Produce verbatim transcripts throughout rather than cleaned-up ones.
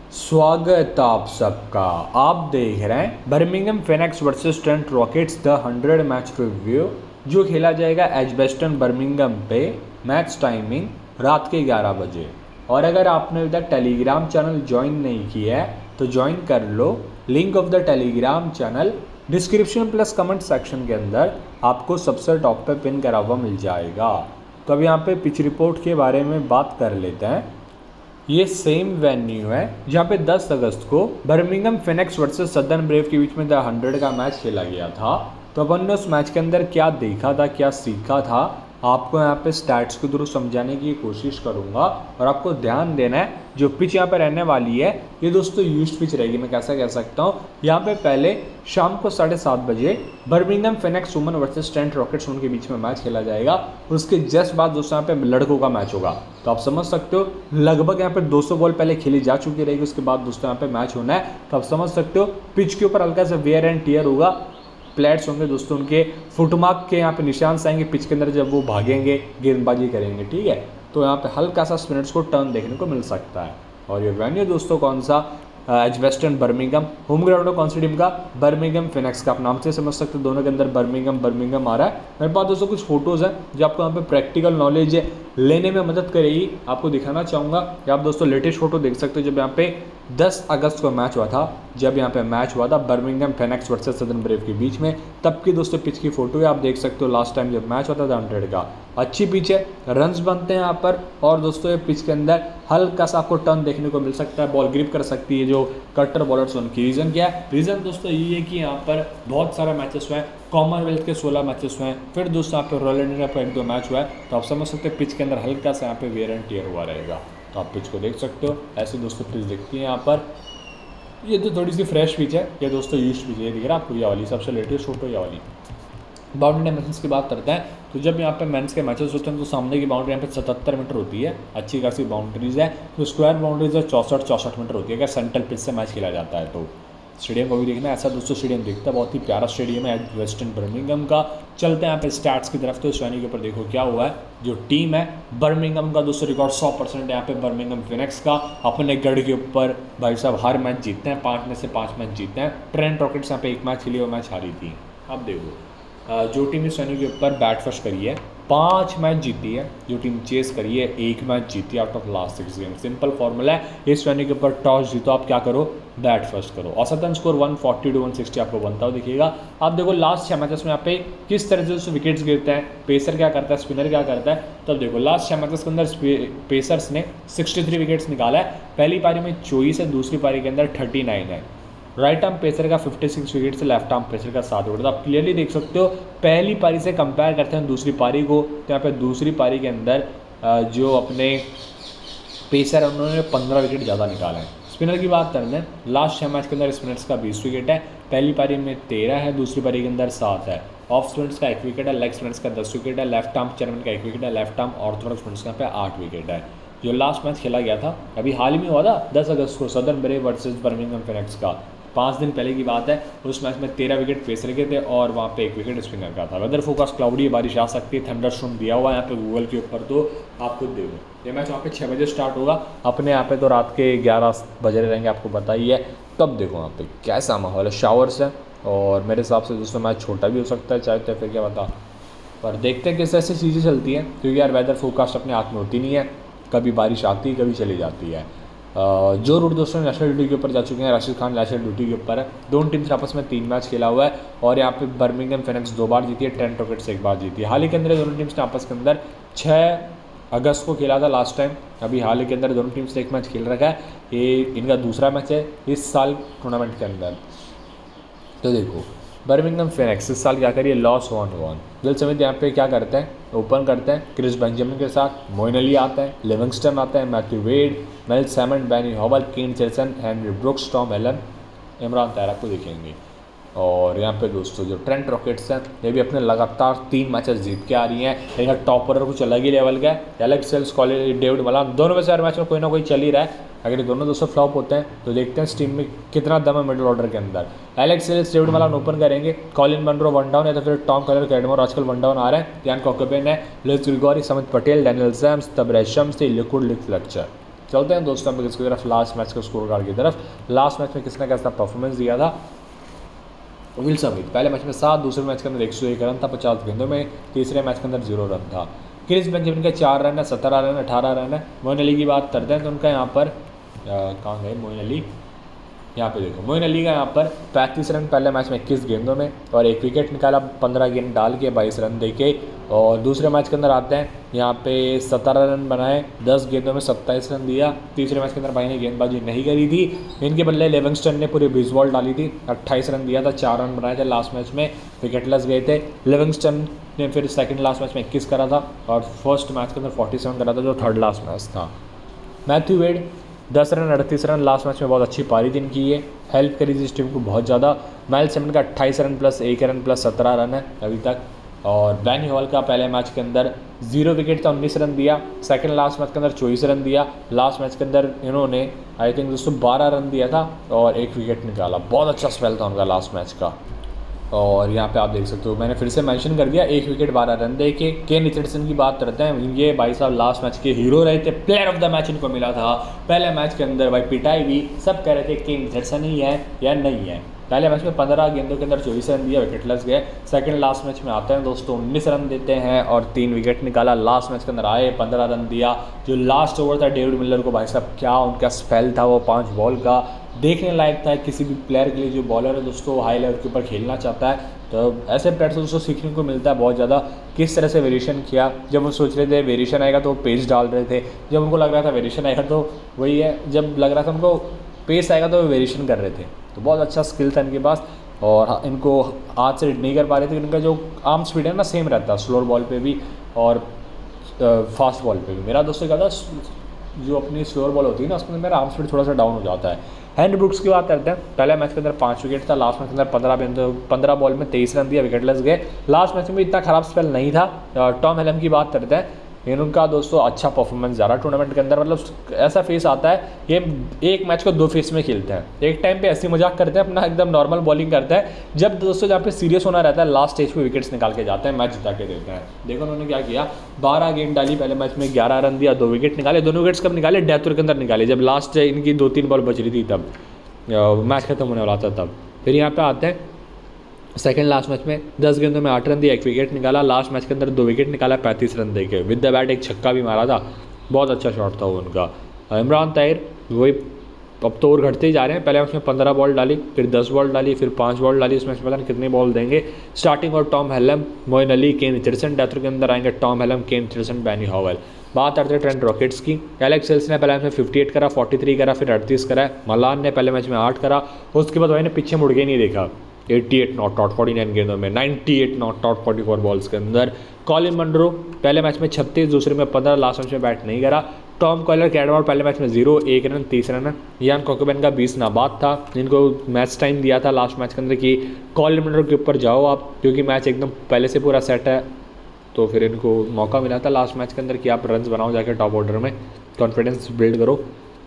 स्वागत आप सबका। आप देख रहे हैं Birmingham Phoenix versus Trent Rockets the hundred match review, जो खेला जाएगा एजबेस्टन बर्मिंघम पे। मैच टाइमिंग रात के ग्यारह बजे। और अगर आपने अभी तक टेलीग्राम चैनल ज्वाइन नहीं किया है तो ज्वाइन कर लो। Link of the Telegram channel description plus comment section के अंदर आपको सबसे टॉप पे पिन करा हुआ मिल जाएगा। तो अब यहाँ पे पिच रिपोर्ट के बारे में बात कर लेते हैं। ये सेम वेन्यू है जहाँ पे दस अगस्त को Birmingham Phoenix versus Southern Brave के बीच में द हंड्रेड का मैच खेला गया था। तो अपन ने उस मैच के अंदर क्या देखा था, क्या सीखा था, आपको यहाँ पे स्टैट्स के थ्रू समझाने की कोशिश करूँगा। और आपको ध्यान देना है, जो पिच यहाँ पे रहने वाली है ये दोस्तों यूज्ड पिच रहेगी। मैं कैसा कह सकता हूँ, यहाँ पे पहले शाम को साढ़े सात बजे Birmingham Phoenix women versus Trent Rockets उनके बीच में मैच खेला जाएगा। उसके जस्ट बाद दोस्तों यहाँ पे लड़कों का मैच होगा। तो आप समझ सकते हो लगभग यहाँ पे दो सौ बॉल पहले खेली जा चुकी रहेगी, उसके बाद दोस्तों यहाँ पे मैच होना है। तो आप समझ सकते हो पिच के ऊपर हल्का सा वेयर एंड टीयर होगा, प्लेट्स होंगे दोस्तों, उनके फुटमार्क के यहाँ पे निशान आएंगे पिच के अंदर जब वो भागेंगे, गेंदबाजी करेंगे। ठीक है, तो यहाँ पे हल्का सा स्पिनर्स को टर्न देखने को मिल सकता है। और ये वेन्यू दोस्तों कौन सा, एजबेस्टन बर्मिंघम। होम ग्राउंड है कौन सी टीम का, बर्मिंघम फेनिक्स का। आप नाम से समझ सकते हो दोनों के अंदर बर्मिंघम बर्मिंघम आ रहा है। मेरे पास दोस्तों कुछ फोटोज़ हैं जो आपको यहाँ पे प्रैक्टिकल नॉलेज लेने में मदद करेगी। आपको दिखाना चाहूँगा कि आप दोस्तों लेटेस्ट फोटो देख सकते हो जब यहाँ पे दस अगस्त को मैच हुआ था, जब यहाँ पे मैच हुआ था Birmingham Phoenix versus Southern Brave के बीच में, तब की दोस्तों पिच की फोटो है। आप देख सकते हो लास्ट टाइम जब मैच होता था हंड्रेड का। अच्छी पिच है, रन्स बनते हैं यहाँ पर। और दोस्तों ये पिच के अंदर हल्का सा आपको टर्न देखने को मिल सकता है, बॉल ग्रिप कर सकती है जो कटर बॉलर्स उनकी। रीज़न क्या है, रीज़न दोस्तों ये है कि यहाँ पर बहुत सारे मैचेस हुए हैं, कॉमनवेल्थ के सोलह मैचेस हुए हैं, फिर दोस्तों यहाँ पे रॉयल इंडिया का एक दो मैच हुआ है। तो आप समझ सकते हैं पिच के अंदर हल्का सा यहाँ पे वेयर एंड टीयर हुआ रहेगा। तो आप पिच को देख सकते हो, ऐसे दोस्तों पिच दिखती है यहाँ पर। ये तो थोड़ी सी फ्रेश पिच है, ये दोस्तों यूज्ड पिच है, दिख रहा है आपको, ये वाली सबसे लेटेस्ट फोटो ये वाली। बाउंड्री डायमेंशंस की बात करते हैं तो जब यहाँ पे मेंस के मैचेस होते हैं तो सामने की बाउंड्री यहाँ पे सतहत्तर मीटर होती है, अच्छी खासी बाउंड्रीज है। तो स्क्वायर बाउंड्रीज है चौंसठ चौंसठ मीटर होती है अगर सेंट्रल पिच से मैच खेला जाता है। तो स्टेडियम को भी देखना, ऐसा दोस्तों स्टेडियम दिखता है, बहुत ही प्यारा स्टेडियम है एजबेस्टन बर्मिंघम का। चलते हैं यहाँ पे स्टैट्स की तरफ। तो इस वेन्यू के ऊपर देखो क्या हुआ है, जो टीम है बर्मिंघम का दोस्तों रिकॉर्ड सौ परसेंट यहाँ पे बर्मिंघम फेनिक्स का। अपने गढ़ के ऊपर भाई साहब हर मैच जीतते हैं, पाँच में से पाँच मैच जीतते हैं। ट्रेंट रॉकेट्स यहाँ पे एक मैच खेली, वो मैच हारी थी। अब देखो जो टीम इस वेन्यू के ऊपर बैट फर्स्ट करी है पांच मैच जीती है, जो टीम चेस करी है एक मैच जीती है out of last six game. Simple formula है, इस वेन्यू के ऊपर टॉस जीतो, आप क्या करो, बैट फर्स्ट करो। औसतन स्कोर एक सौ चालीस टू एक सौ साठ आपको बनता हुआ दिखेगा। आप देखो लास्ट छह मैचेस में यहाँ पे किस तरह से विकेट्स गिरते हैं, पेसर क्या करता है, स्पिनर क्या करता है। तब देखो लास्ट छह मैचेस के अंदर पेसर्स ने तिरसठ विकेट्स निकाला है। पहली पारी में चौबीस है, दूसरी पारी के अंदर उनतालीस है। राइट आर्म पेसर का छप्पन विकेट से लेफ्ट आर्म पेसर का सात विकेट। आप क्लियरली देख सकते हो पहली पारी से कंपेयर करते हैं दूसरी पारी को, तो यहाँ पे दूसरी पारी के अंदर जो अपने पेसर है उन्होंने पंद्रह विकेट ज़्यादा निकाले हैं। स्पिनर की बात करते हैं, लास्ट छह मैच के अंदर स्पिनर्स का बीस विकेट है, पहली पारी में तेरह है, दूसरी पारी के अंदर सात है। ऑफ स्पिनर्स का एक विकेट है, लेग स्पिनर्स का दस विकेट है, लेफ्ट आर्म चेयरमैन का एक विकेट है, लेफ्ट आर्म ऑर्थोडॉक्स स्पिनर्स का पे आठ विकेट है। जो लास्ट मैच खेला गया था अभी हाल ही में हुआ था दस अगस्त को Southern Brave versus Birmingham Phoenix का, पाँच दिन पहले की बात है। उस मैच में तेरह विकेट पेसर के थे और वहाँ पे एक विकेट स्पिनर का था। वेदर फोरकास्ट क्लाउडी, बारिश आ सकती है, थंडरस्टॉर्म दिया हुआ है यहाँ पे गूगल के ऊपर, तो आप खुद देखो। ये मैच वहाँ पे छः बजे स्टार्ट होगा, अपने यहाँ पे तो रात के ग्यारह बजे रहेंगे, आपको बताइए। तब देखो वहाँ पे कैसा माहौल है, शावर्स है, और मेरे हिसाब से दोस्तों मैच छोटा भी हो सकता है, चाहे तो फिर क्या बता, पर देखते हैं किस ऐसी चीज़ें चलती हैं, क्योंकि यार वेदर फोरकास्ट अपने हाथ में होती नहीं है, कभी बारिश आती है कभी चली जाती है। जो रूट दोस्तों नेशनल ड्यूटी के ऊपर जा चुके हैं, राशिद खान नेशनल ड्यूटी के ऊपर है। दोनों टीम्स आपस में तीन मैच खेला हुआ है और यहाँ पे बर्मिंघम फेनिक्स दो बार जीती है, ट्रेंट रॉकेट्स एक बार जीती है। हाल ही के अंदर दोनों टीम्स ने आपस के अंदर छः अगस्त को खेला था लास्ट टाइम। अभी हाल ही के अंदर दोनों टीम्स ने एक मैच खेल रखा है, ये इनका दूसरा मैच है इस साल टूर्नामेंट के अंदर। तो देखो बर्मिंघम फेनिक्स इस साल क्या करिए, लॉस वन वन। दिल समित यहाँ पे क्या करते हैं, ओपन करते हैं क्रिस बेंजामिन के साथ, मोइन अली आता है, लिविंगस्टन आता है, मैथ्यू वेड, मेल सैमन, Benny Howell, Kane Chelson, Henry Brookes, Tom Allen, Imran Tahir को देखेंगे। और यहाँ पे दोस्तों जो ट्रेंट रॉकेट्स हैं ये भी अपने लगातार तीन मैचेस जीत के आ रही हैं। इनका टॉप ऑर्डर कुछ अलग ही लेवल का है, Alex Hales, Colin, David Malan, दोनों में से हर मैच में कोई ना कोई चल ही रहा है। अगर ये दोनों दोस्तों फ्लॉप होते हैं तो देखते हैं इस टीम में कितना दम है मिडिल ऑर्डर के अंदर। Alex Hales, David Malan open करेंगे, कॉलिन मनरो वन डाउन, या तो फिर टॉम कलर कैडमोर आजकल वन डाउन आ रहे हैं, यान कॉकबेन है, Lewis Gregory, Samit Patel, Daniel Sams, Tabraiz Shamsi, Luke Wood Luke Fletcher. चलते हैं दोस्तों हम किसकी तरफ, लास्ट मैच के स्कोर कार्ड की तरफ। लास्ट मैच में किसने कैसा परफॉर्मेंस दिया था, विल स्मिथ पहले मैच में सात, दूसरे मैच के अंदर एक सौ एक रन था पचास गेंदों में, तीसरे मैच के अंदर जीरो रन था। क्रिस बेंजामिन का चार रन है, सत्रह रन है, अठारह रन है। मोइन अली की बात करते हैं तो उनका यहाँ पर कहाँ गए मोइन अली, यहाँ पे देखो मोइन अली का यहाँ पर पैंतीस रन पहले मैच में इक्कीस गेंदों में और एक विकेट निकाला, पंद्रह गेंद डाल के बाईस रन देके। और दूसरे मैच के अंदर आते हैं, यहाँ पे सत्रह रन बनाए, दस गेंदों में सत्ताईस रन दिया। तीसरे मैच के अंदर भाई ने गेंदबाजी नहीं करी थी, इनके बल्ले लिविंगस्टन ने पूरी बीस बॉल डाली थी, अट्ठाईस रन दिया था, चार रन बनाए थे। लास्ट मैच में विकेटलेस गए थे। लिविंगस्टन ने फिर सेकंड लास्ट मैच में इक्कीस करा था और फर्स्ट मैच के अंदर सैंतालीस करा था जो थर्ड लास्ट मैच था। मैथ्यू वेड दस रन अड़तीस रन लास्ट मैच में बहुत अच्छी पारी दिन की है, हेल्प करी थी इस टीम को बहुत ज़्यादा। माइल सेमन का अट्ठाईस रन प्लस एक रन प्लस सत्रह रन है अभी तक। और बैनी हॉल का पहले मैच के अंदर जीरो विकेट था, उन्नीस रन दिया। सेकंड लास्ट मैच के अंदर चौबीस रन दिया। लास्ट मैच के अंदर इन्होंने आई थिंक दोस्तों बारह रन दिया था और एक विकेट निकाला। बहुत अच्छा स्पेल था उनका लास्ट मैच का। और यहाँ पे आप देख सकते हो मैंने फिर से मेंशन कर दिया, एक विकेट बारह रन दे के। केन रिचर्डसन की बात करते हैं, ये भाई साहब लास्ट मैच के हीरो रहे थे, प्लेयर ऑफ द मैच इनको मिला था। पहले मैच के अंदर भाई पिटाई भी, सब कह रहे थे केन रिचर्डसन ही है या नहीं है। पहले मैच में पंद्रह गेंदों के अंदर चौबीस रन दिया, विकेटलेस गए। सेकंड लास्ट मैच में आते हैं दोस्तों, उन्नीस रन देते हैं और तीन विकेट निकाला। लास्ट मैच के अंदर आए, पंद्रह रन दिया। जो लास्ट ओवर था डेविड मिलर को, भाई साहब क्या उनका स्पेल था वो पाँच बॉल का, देखने लायक था। किसी भी प्लेयर के लिए जो बॉलर है दोस्तों हाई लेवल के ऊपर खेलना चाहता है तो ऐसे प्लेयर से दोस्तों सीखने को मिलता है बहुत ज़्यादा। किस तरह से वेरिएशन किया, जब वो सोच रहे थे वेरिएशन आएगा तो वो पेस डाल रहे थे, जब उनको लग रहा था वेरिएशन आएगा तो वही है, जब लग रहा था उनको पेस आएगा तो वो वेरिएशन कर रहे थे। तो बहुत अच्छा स्किल था इनके पास और इनको हाथ से हिट नहीं कर पा रहे थे। इनका जो आर्म स्पीड है ना सेम रहता है स्लोअर बॉल पे भी और फास्ट बॉल पे भी। मेरा दोस्तों क्या था, जो अपनी स्लोअर बॉल होती है ना उसके अंदर मेरा आर्म स्पीड थोड़ा सा डाउन हो जाता है। हैंड ब्रुक्स की बात करते हैं, पहले मैच के अंदर पाँच विकेट था, लास्ट मैच के अंदर पंद्रह पंद्रह बॉल में तेईस रन दिया, विकेटलेस गए। लास्ट मैच में भी इतना खराब स्पेल नहीं था। टॉम हेलम की बात करते हैं, इनका दोस्तों अच्छा परफॉर्मेंस जा रहा है टूर्नामेंट के अंदर। मतलब ऐसा फेस आता है, ये एक मैच को दो फेस में खेलते हैं। एक टाइम पे ऐसी मजाक करते हैं, अपना एकदम नॉर्मल बॉलिंग करते हैं, जब दोस्तों जहाँ पे सीरियस होना रहता है लास्ट स्टेज पे विकेट्स निकाल के जाते हैं, मैच जिता के देते हैं। देखो उन्होंने क्या किया, बारह गेंद डाली, पहले मैच में ग्यारह रन दिया, दो विकेट निकाले। दोनों विकेट्स कब निकाले, डेथ ओवर के अंदर निकाले, जब लास्ट इनकी दो तीन बॉल बच रही थी तब, मैच खत्म होने वाला था तब। फिर यहाँ पे आते हैं सेकंड लास्ट मैच में दस गेंदों में आठ रन दिया, एक विकेट निकाला। लास्ट मैच के अंदर दो विकेट निकाला, पैंतीस रन देके। विद द बैट एक छक्का भी मारा था, बहुत अच्छा शॉट था वो उनका। इमरान ताहिर वही अब तो और घटते ही जा रहे हैं। पहले मैच में पंद्रह बॉल डाली, फिर दस बॉल डाली, फिर पाँच बॉल डाली। इस मैच में पता नहीं कितनी बॉल देंगे। स्टार्टिंग और Tom Helm, Moeen Ali, Kane Richardson. Death के अंदर आएंगे टॉम हेलम, केन रिचर्डसन, बैनी हॉवेल। बात करते हैं ट्रेंट रॉकेट्स की। एलेक्स हेल्स ने पहले मैच में अट्ठावन करा, तैंतालीस करा, फिर अड़तीस करा। मलान ने पहले मैच में आठ करा, उसके बाद भाई ने पीछे मुड़ के नहीं देखा। अट्ठासी नॉट आउट, उनचास गेंदों में अट्ठानवे नॉट आउट, चौवालीस बॉल्स के अंदर। कॉलिन मंड्रो पहले मैच में छत्तीस, दूसरे में पंद्रह, लास्ट मैच में बैट नहीं करा। टॉम कॉलर कैडवार पहले मैच में जीरो, एक रन, तीस रन। यान कोकेबेन का बीस नाबाद था, जिनको मैच टाइम दिया था लास्ट मैच के अंदर कि कॉलिन मंड्रो के ऊपर जाओ आप, क्योंकि मैच एकदम पहले से पूरा सेट है। तो फिर इनको मौका मिला था लास्ट मैच के अंदर कि आप रन्स बनाओ जाकर टॉप ऑर्डर में, कॉन्फिडेंस बिल्ड करो।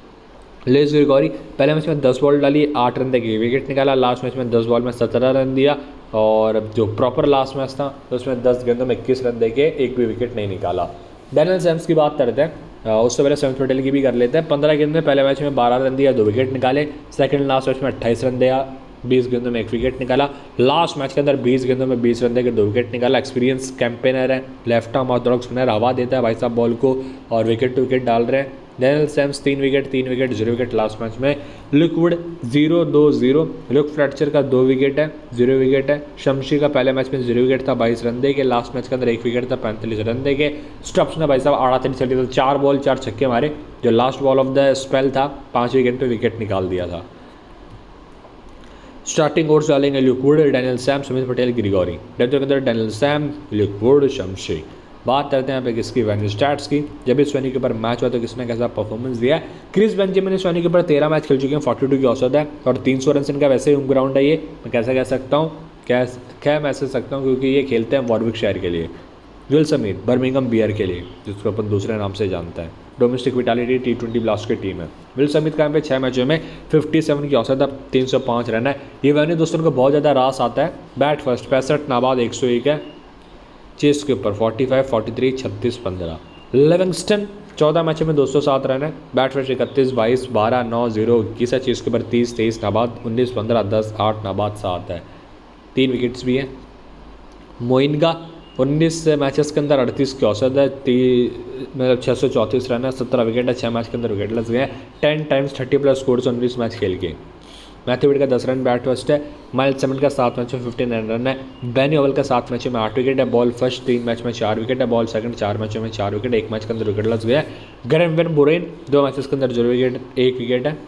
लेस ग्रिगोरी पहले मैच में दस बॉल डाली, आठ रन देके विकेट निकाला। लास्ट मैच में दस बॉल में सत्रह रन दिया और जो प्रॉपर लास्ट मैच था तो उसमें दस गेंदों में इक्कीस रन देके एक भी विकेट नहीं निकाला। डैनियल सैम्स की बात करते हैं, उससे पहले स्मिथ पटेल की भी कर लेते हैं। पंद्रह गेंद में पहले मैच में बारह रन दिया, दो विकेट निकाले। सेकंड लास्ट मैच में अट्ठाईस रन दिया, बीस गेंदों में एक विकेट निकाला। लास्ट मैच के अंदर बीस गेंदों में बीस रन देकर दो विकेट निकाला। एक्सपीरियंस कैंपेनर है, लेफ्ट आर्म ऑर्थोडॉक्स स्पिनर, हवा देता है भाई साहब बॉल को और विकेट टू विकेट डाल रहे हैं। डैनियल सैम्स तीन विकेट तीन wicket zero wicket last match में। लुक वुड जीरो दो जीरो, लुक फ्लेचर का दो विकेट है, जीरो विकेट है। शमशी का पहले मैच में जीरो विकेट था, बाईस रन दे के। लास्ट मैच के अंदर एक विकेट था, पैंतालीस रन दे के। स्टप्स ने भाई साहब आड़ातरी चली तो चार बॉल चार छक्के मारे, जो last ball of the spell था, पाँच विकेट पे विकेट निकाल दिया था। स्टार्टिंग ओवर्स डालेंगे Luke Wood, Daniel Sams, Samit Patel, Gregory. Death के अंदर Daniel Sams, Luke Wood, Shamsi. बात करते हैं यहाँ पे किसकी, वेन्यू स्टैट्स की। जब इस वेन्यू के ऊपर मैच हुआ तो किसने कैसा परफॉर्मेंस दिया है। क्रिस बेंजामिन इस वेन्यू के ऊपर तेरह मैच खेल चुके हैं, बयालीस की औसत है और तीन सौ रन इनका वैसे ही होम ग्राउंड है। ये मैं कैसे कह सकता हूँ, क्या क्या मैं ऐसे सकता हूँ क्योंकि ये खेलते हैं वॉरविकशायर के लिए। विल स्मिथ बर्मिंघम बियर के लिए, जिसको अपन दूसरे नाम से जानते हैं। Domestic vitality T twenty blast की टीम है। विल स्मिथ का यहाँ पे छः मैचों में सत्तावन की औसत है, तीन सौ पाँच रन है। ये वेन्यू दोस्तों को बहुत ज़्यादा रास आता है। बैट फर्स्ट पैंसठ, नाबाद एक सौ एक है। चेस के ऊपर पैंतालीस, तैंतालीस, छत्तीस, पंद्रह। लिविंगस्टन चौदह मैचों में दो सौ सात रन है। बैट फर्स्ट इकतीस, बाईस, बारह, नौ, जीरो, इक्कीस है। चेस के ऊपर तीस, तेईस, नाबाद उन्नीस, पंद्रह, दस, आठ, नाबाद सात है। तीन विकेट्स भी हैं। मोइन का उन्नीस मैचेस के अंदर अड़तीस की औसत है, ती मतलब छः सौ चौंतीस रन है, सत्रह विकेट है, छः मैच के अंदर विकेट लग गए हैं। Ten times thirty plus score से उन्नीस मैच खेल के। मैथ्यू विड का दस रन बैट फर्स्ट है। माइल्स सेवन का सात मैचों में फिफ्टी नाइन रन है। बेनी ओवल का सात मैचों में आठ विकेट है। बॉल फर्स्ट तीन मैच में चार विकेट है। बॉल सेकंड चार मैचों में चार विकेट, एक मैच के अंदर विकेट लग गया है। ग्रेम वेन बुरेन दो मैचेस के अंदर जीरो विकेट, एक विकेट है।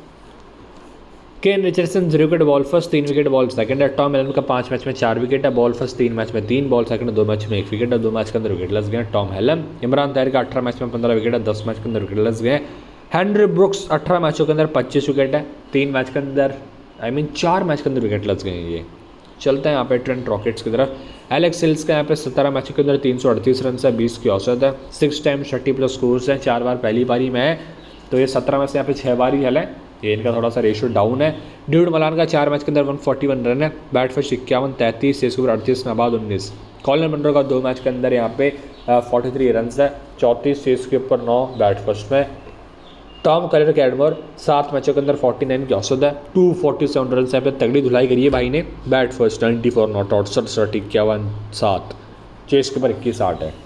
Kane Richardson zero wicket, ball first तीन विकेट, बॉल सेकंड है। टॉम हेलन का पांच मैच में चार विकेट है। बॉल फर्स्ट तीन मैच में तीन, बॉल सेकंड दो मैच में एक विकेट है। दो मैच के अंदर विकेट लग गए हैं टॉम हेलन। इमरान ताहिर का अठारह मैच में पंद्रह विकेट है, दस मैच के अंदर विकेट लग गए हैं। हेनरी ब्रुक्स अठारह मैचों के अंदर पच्चीस विकेट है, तीन मैच के अंदर आई मीन चार मैच के अंदर विकेट लग गए हैं ये। चलते हैं यहाँ पे ट्रेंट रॉकेट्स की तरफ। एलेक्स सेल्स का यहाँ पे सत्रह मैचों के अंदर तीन सौ अड़तीस रन है, बीस की औसत है, six time thirty plus scores है, चार बार पहली पारी में है, तो ये सत्रह में से यहाँ पे छः बार ही खेला है, ये इनका थोड़ा सा रेशियो डाउन है। डेविड मलान का चार मैच के अंदर एक सौ इकतालीस रन है, बैट फर्स्ट इक्यावन, तैंतीस, इसके ऊपर अड़तीस, नाबाद उन्नीस। कॉलिन मनरो का दो मैच के अंदर यहाँ पे तैंतालीस रन है, चौंतीस, इसके ऊपर नौ, बैट फर्स्ट में। टॉम कलर कैडमोर सात मैचों के अंदर उनचास की औसत है, दो सौ सैंतालीस रन से पे तगड़ी धुलाई करी है भाई ने, बैट फर्स्ट चौरानवे नॉट आउट, सड़सठ, इक्यावन, सात, चेस के ऊपर इक्कीस, आठ है।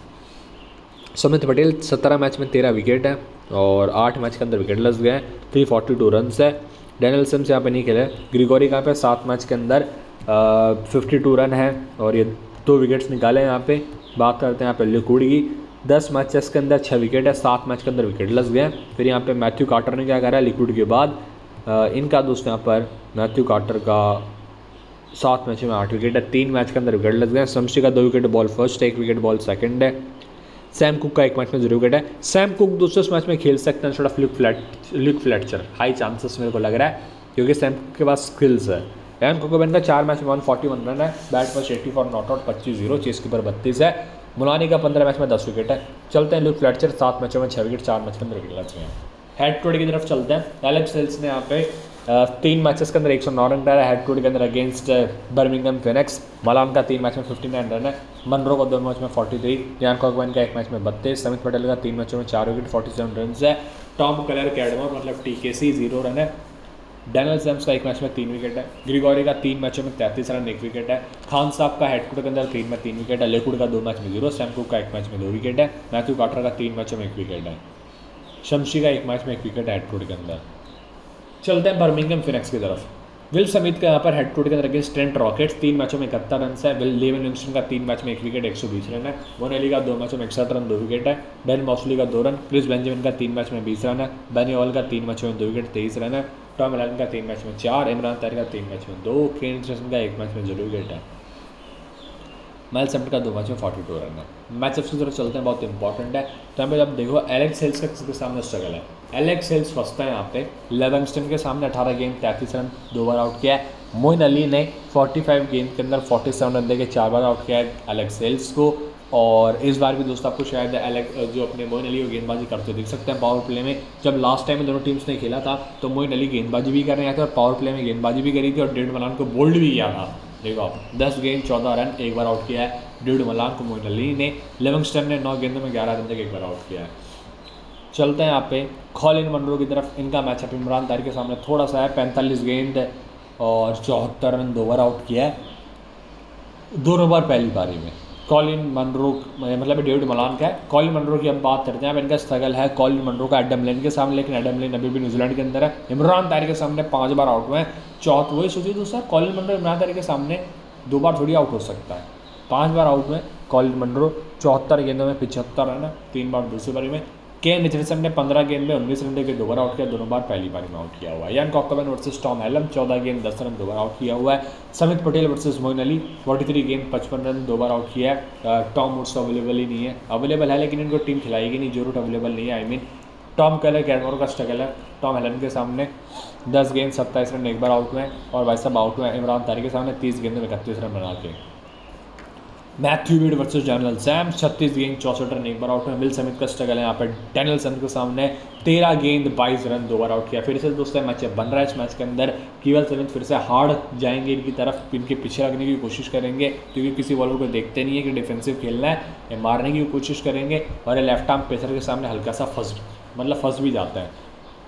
सुमित पटेल सत्रह मैच में तेरह विकेट है और आठ मैच के अंदर विकेट लग गए हैं, तीन सौ बयालीस रन है। डैनियल सिम्स यहाँ पे नहीं खेले। ग्रिगोरी का पे सात मैच के अंदर बावन रन है और ये दो विकेट्स निकाले हैं यहाँ पे। बात करते हैं यहाँ पे लिक्विड की, दस मैचेस के अंदर छः विकेट है, सात मैच के अंदर विकेट लग गए हैं। फिर यहाँ पे मैथ्यू कार्टर ने क्या करा है लिक्विड के बाद, आ, इनका दोस्त यहाँ पर मैथ्यू कार्टर का सात मैचों में आठ विकेट है, तीन मैच के अंदर विकेट लग गए हैं। शमशी का दो विकेट, बॉल फर्स्ट, एक विकेट, बॉल सेकंड है। सैम कुक का एक मैच में जीरो विकेट है। सैम कुक दूसरे मैच में खेल सकते हैं, थोड़ा flick flat lick Fletcher high chances मेरे को लग रहा है, क्योंकि सैम कुक के पास स्किल्स है। एन कोकोबेन का चार मैच में एक सौ इकतालीस रन है, बैट फर्स्ट चौरासी नॉट आउट, पच्चीस, जीरो, चेस के ऊपर बत्तीस है। मुलानी का पंद्रह मैच में दस विकेट है। चलते हैं लुक फ्लैटचर सात मैचों में छः विकेट, चार मैच के अंदर विकेट लग गए हैं। हेड टू हेड की तरफ चलते हैं। एलेक्स सेल्स ने यहाँ पे तीन मैचेस के अंदर एक सौ नौ रन डाला हेड टू हेड के अंदर अगेंस्ट बर्मिंघम फिनिक्स। मलान का तीन मैच में उनसठ रन है, मनरो का दो मैच में तैंतालीस, यान कॉकमैन का एक मैच में बत्तीस, समित पटेल का तीन मैचों में चार विकेट, सैंतालीस रन है। टॉम कलर कैडमोर मतलब टीकेसी जीरो रन है। डैनियल सिम्स का एक मैच में तीन विकेट है। ग्रिगोरी का तीन मैचों में तैंतीस रन, एक विकेट है। खान साहब का हेड टू हेड के अंदर तीन में तीन विकेट है। लिक्विड का दो मैच में जीरो, सैम कुक का एक मैच में दो विकेट है। मैथ्यू कार्टर का तीन मैचों में एक विकेट है। शमशी का एक मैच में एक विकेट है हेड टू हेड के अंदर। चलते हैं बर्मिंघम फिनिक्स की तरफ। विल समित का यहाँ पर हेड टू हेड के अंदर अगेंस्ट ट्रेंट रॉकेट्स तीन मैचों में इकहत्तर रन है। विल लेवन लिविंगस्टन का तीन मैच में एक विकेट, एक सौ बीस रन है। वोनेली का दो मैचों में इकसठ रन, दो विकेट है। बेन मॉसली का दो रन। क्रिस बेंजामिन का तीन मैच में बीस रन है। बेनी ओवल का तीन मैचों में दो विकेट, तेईस रन है। टॉम हेलन का तीन मैच में चार, इमरान ताहिर का तीन मैच में दो, केन रिचर्डसन का एक मैच में जीरो विकेट है। माइल्स सेवन का दो मैच में बयालीस रन है। मैचअप्स की तरफ चलते हैं, बहुत इंपॉर्टेंट है। तो यहाँ पे जब देखो एलेक्स सेल्स का किसके सामने स्ट्रगल है। एलेक्स सेल्स फंसता है यहाँ पे लिविंगस्टन के सामने, अठारह गेंद तैंतीस रन, दो बार आउट किया है। मोइन अली ने पैंतालीस गेंद के अंदर सैंतालीस रन देके चार बार आउट किया है एलेक्स सेल्स को। और इस बार भी दोस्त आपको शायद एलेक्स जो अपने मोइन अली को गेंदबाजी करते दिख सकते हैं पावर प्ले में। जब लास्ट टाइम दोनों टीम्स ने खेला था तो मोइन अली गेंदबाजी भी कर रहे थे और पावर प्ले में गेंदबाजी भी करी थी और डेविड मलान को बोल्ड भी किया था। देखो आप, दस गेंद चौदह रन, एक बार आउट किया है डेविड मलान को मोइन अली ने। लिविंगस्टन ने नौ गेंदों में ग्यारह रन तक एक बार आउट किया है। चलते हैं यहाँ पे कॉलिन मनरो की तरफ। इनका मैचअप इमरान ताहिर के सामने थोड़ा सा है, पैंतालीस गेंद और चौहत्तर रन, दो बार आउट किया है, दोनों बार पहली पारी में। कॉलिन मनरो मतलब डेविड मलान का है। कॉलिन मनरो की हम बात करते हैं, अब इनका स्ट्रगल है कॉलिन मनरो का एडम लेन के सामने, लेकिन एडम लेन अभी भी न्यूजीलैंड के अंदर है। इमरान ताहिर के सामने पाँच बार आउट हुए हैं, चौथ वही सोचिए दोस्तों, कॉलिन मनरो इमरान ताहिर के सामने दो बार थोड़ी आउट हो सकता है, पाँच बार आउट हुए कॉलिन मनरो, चौहत्तर गेंदों में पिछहत्तर रन है, तीन बार दूसरी पारी में। केन रिचर्डसन ने पंद्रह गेंद में उन्नीस रन देकर दो बार आउट किया, दोनों बार पहली पारी में आउट किया हुआ है। यान कॉकमैन वर्सेस टॉम हेलन, चौदह गेंद दस रन, दो बार आउट किया हुआ है। समित पटेल वर्सेस मोइन अली, तैंतालीस गेंद पचपन रन, दो बार आउट किया है। टॉम वुड्स अवेलेबल ही नहीं है, अवेलेबल है लेकिन इनको टीम खिलाएगी नहीं, जो रूट अवेलेबल नहीं है। I mean Tom Kohler Cadmore का स्ट्रगल है टॉम हेलन के सामने, दस गेंद सत्ताईस रन, एक बार आउट हुए हैं। और भाई साहब आउट हुए हैं इमरान ताहिर के सामने, तीस गेंद में इकतीस रन बना के। Matthew Wade versus Daniel Sams, छत्तीस गेंद चौसठ रन एक बार आउट में। विल समिथ का स्ट्रगल है यहाँ पर डैनियल सैम्स के सामने, तेरह गेंद बाईस रन दो बार आउट किया। फिर से दोस्तों मैच बन रहा है इस मैच के अंदर कि विल समिथ फिर से हार्ड जाएंगे इनकी तरफ, इनके पीछे लगने की कोशिश करेंगे क्योंकि किसी बॉलर को देखते नहीं है कि डिफेंसिव खेलना है, ये मारने की कोशिश करेंगे और ये लेफ्ट आर्म पेसर के सामने हल्का सा फंस मतलब फंस भी जाता है।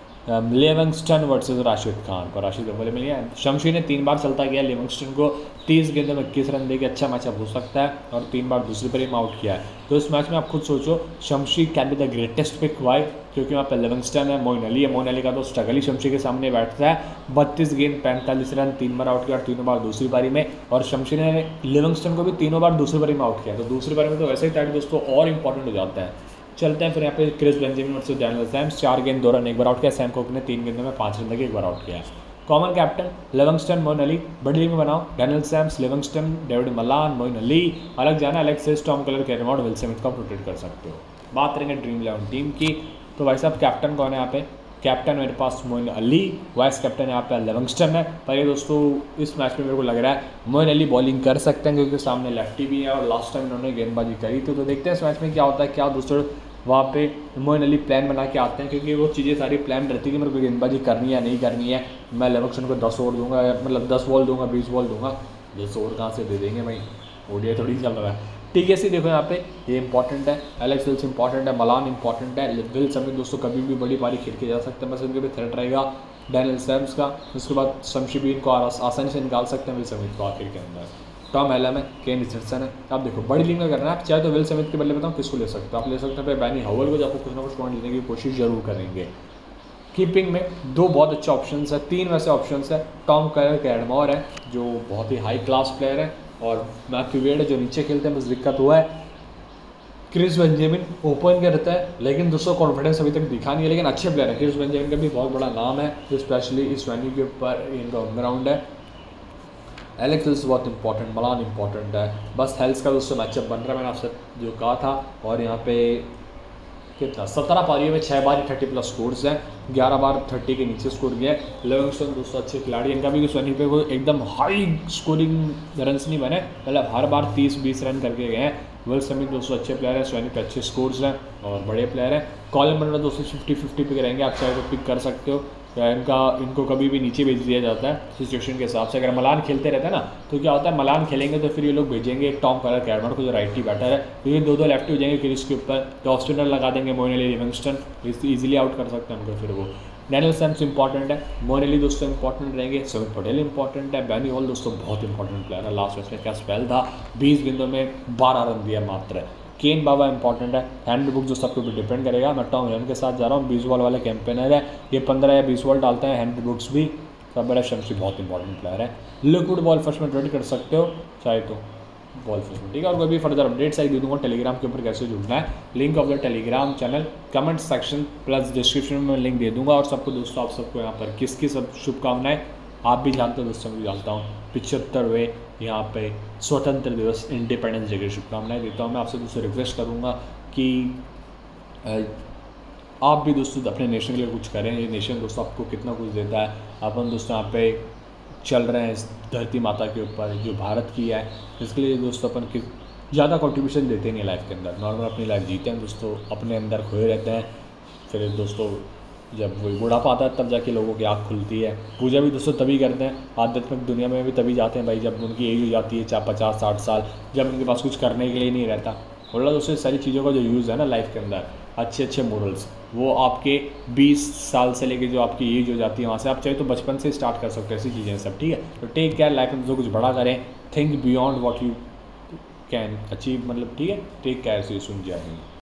लिविंगस्टन वर्सेस राशिद खान, पर राशिद बोले मिल गया। शमशी ने तीन बार चलता गया लिविंगस्टन को, तीस गेंदों में इक्कीस रन देके अच्छा मैचअप हो सकता है और तीन बार दूसरी पर ही आउट किया है। तो इस मैच में आप खुद सोचो, Shamsi can be the greatest pick, why? क्योंकि वहाँ पर लिविंगस्टन है, मोइन अली है, मोइन अली का तो स्ट्रगल ही शमशी के सामने बैठता है। बत्तीस गेंद पैंतालीस रन, तीन बार आउट किया और तीनों बार दूसरी पारी में, और शमशी ने लिविंगस्टन को भी तीनों बार दूसरी पारी में आउट किया। तो दूसरी पारी में तो वैसे ही टाइट दोस्तों और इंपॉर्टेंट हो जाता है। चलते हैं फिर यहाँ पे Chris Benjamin versus Daniel Sams, चार गेंद दो रन एक बार आउट किया। सैम कोक ने तीन गेंदों में पाँच रन देके एक बार आउट किया। Common captain Livingstone, Moeen Ali, बड़ी लीग में बनाओ Daniel Sams, Livingstone, David Malan, Moeen Ali, अलग जाना एलेक्सिस, टॉम कलर, कैरम वॉर्ड, विल समिथ को रोटेट कर सकते हो। बात करेंगे ड्रीम इलेवन टीम की, तो भाई साहब कैप्टन कौन है यहाँ पे? कैप्टन मेरे पास मोइन अली, वाइस कैप्टन यहाँ पे लिविंगस्टन है। पर ये दोस्तों इस मैच में मेरे को लग रहा है मोइन अली बॉलिंग कर सकते हैं क्योंकि सामने लेफ्टी भी है और लास्ट टाइम इन्होंने गेंदबाजी करी थी। तो देखते हैं इस मैच में क्या होता है, क्या दोस्तों वहाँ पे मोइन अली प्लान बना के आते हैं, क्योंकि वो चीज़ें सारी प्लान रहती है कि मेरे को गेंदबाजी करनी है नहीं करनी है। मैं लिविंगस्टन को दस ओवर दूंगा, मतलब दस बॉल दूंगा, बीस बॉल दूंगा, दस ओवर कहाँ से दे देंगे भाई, ओडिया थोड़ी चल रहा है। ठीक है, सी देखो यहाँ पे ये इंपॉर्टेंट है, एलेक्स विल्स इंपॉर्टेंट है, मलान इंपॉर्टेंट है, विल समिथ दोस्तों कभी भी बड़ी पारी खेल के जा सकते हैं, बस इनके भी थ्रेट रहेगा डैनियल सैम्स का। उसके बाद शमशी भी इनको आसानी से निकाल सकते हैं विल समिथ को आखिर के अंदर। टॉम हेलम है, केन रिचर्डसन है। आप देखो बड़ी लीग में करना है, आप चाहे तो विल समिथ के बल्ले बताऊँ किसको ले सकते हो, आप ले सकते हैं बैनी हॉवल को, जो आपको कुछ ना कुछ पॉइंट लेने की कोशिश जरूर करेंगे। कीपिंग में दो बहुत अच्छे ऑप्शंस है, तीन वैसे ऑप्शंस है। टॉम कलर कैडमोर है जो बहुत ही हाई क्लास प्लेयर है, और मैथ्यू वेड है जो नीचे खेलते हैं, बस दिक्कत हुआ है क्रिस बेंजामिन ओपन करता है, लेकिन दोस्तों कॉन्फिडेंस अभी तक दिखा नहीं है, लेकिन अच्छे प्लेयर है। क्रिस बेंजामिन का भी बहुत बड़ा नाम है, स्पेशली इस वेन्यू के ऊपर इनका ग्राउंड है। एलेक्स विल्स बहुत इंपॉर्टेंट, मलान इंपॉर्टेंट है। बस हेल्स का दोस्तों मैचअप बन रहा है, मैंने आपसे जो कहा था। और यहाँ पे कितना सत्रह पारियों में छः बार थर्टी प्लस स्कोर्स हैं, ग्यारह बार थर्टी के नीचे स्कोर किया है। लिविंगस्टन दोस्तों अच्छे खिलाड़ी, इनका भी उस पे को एकदम हाई स्कोरिंग रन्स नहीं बने, मतलब हर बार तीस बीस रन करके गए हैं। विल समिथ दोस्तों अच्छे प्लेयर है, स्वैनी पे अच्छे स्कोर्स हैं और बड़े प्लेयर हैं। कॉलिन मन्रो दोस्तों फिफ्टी फिफ्टी पिक रहेंगे, आप चाहे तो पिक कर सकते हो। इनका इनको कभी भी नीचे भेज दिया जाता है सिचुएशन के हिसाब से। अगर मलान खेलते रहते हैं ना तो क्या होता है, मलान खेलेंगे तो फिर ये लोग भेजेंगे एक टॉम कलर कैडमर को जो राइटी बैटर है, तो ये दो दो लेफ्टी हो जाएंगे क्रीज के ऊपर, तो ऑफ स्पिनर लगा देंगे Moeen Ali, Livingstone easily out कर सकते हैं उनको। फिर वो डैनियल सैम्स इंपॉर्टेंट है, मोइन अली दोस्तों इंपॉर्टेंट रहेंगे, समित पटेल इंपॉर्टेंट है, बैनी हॉल दोस्तों बहुत इंपॉर्टेंट प्लेयर है। लास्ट मैच में क्या स्पेल था, बीस गेंदों में बारह रन दिया मात्र। केन बाबा इंपॉर्टेंट है, हैंड बुक जो सबके ऊपर डिपेंड करेगा। मैं टॉम हेलन के साथ जा रहा हूँ, बीस बॉल वाले कैंपेनर है, ये पंद्रह या बीस बॉल डालते हैं, हैंड बुक्स भी सब बड़ा। शमशी बहुत इंपॉर्टेंट प्लेयर है, लिक्विड बॉल फर्स्ट में ट्रेड कर सकते हो चाहे तो बॉल फर्स्ट में, ठीक है। और कोई भी फर्दर अपडेट्स आई दे दूँगा टेलीग्राम के ऊपर कैसे जुड़ना है, link of the Telegram channel comment section plus description में लिंक दे दूँगा। और सबको दोस्तों आप सबको यहाँ पर किसकी सब शुभकामनाएं, आप भी जानते हो दोस्तों, मैं भी जानता हूँ, पिछहत्तरवें यहाँ पे स्वतंत्र दिवस इंडिपेंडेंस डे की शुभकामनाएं देता हूँ। मैं आपसे दोस्तों रिक्वेस्ट करूँगा कि आप भी दोस्तों अपने नेशन के लिए कुछ करें। ये नेशन दोस्तों आपको कितना कुछ देता है, अपन दोस्तों यहाँ पे चल रहे हैं इस धरती माता के ऊपर जो भारत की है, इसके लिए दोस्तों अपन किस ज़्यादा कॉन्ट्रीब्यूशन देते नहीं लाइफ के अंदर, नॉर्मल अपनी लाइफ जीते हैं दोस्तों, अपने अंदर खोए रहते हैं। फिर दोस्तों जब वो बुढ़ापा आता है तब जाके लोगों की आँख खुलती है। पूजा भी दोस्तों तभी करते हैं, आध्यात्मिक दुनिया में भी तभी जाते हैं भाई जब उनकी एज हो जाती है चाहे पचास साठ साल, जब उनके पास कुछ करने के लिए नहीं रहता। बोला दोस्तों सारी चीज़ों का जो यूज़ है ना लाइफ के अंदर, अच्छे अच्छे मोरल्स, वो आपके बीस साल से लेके जो आपकी एज हो जाती है वहाँ से आप चाहे तो बचपन से स्टार्ट कर सकते हो, ऐसी चीज़ें सब, ठीक है। तो टेक केयर, लाइफ में जो कुछ बड़ा करें, think beyond what you can achieve, मतलब ठीक है। टेक केयर से सुन जाएंगे।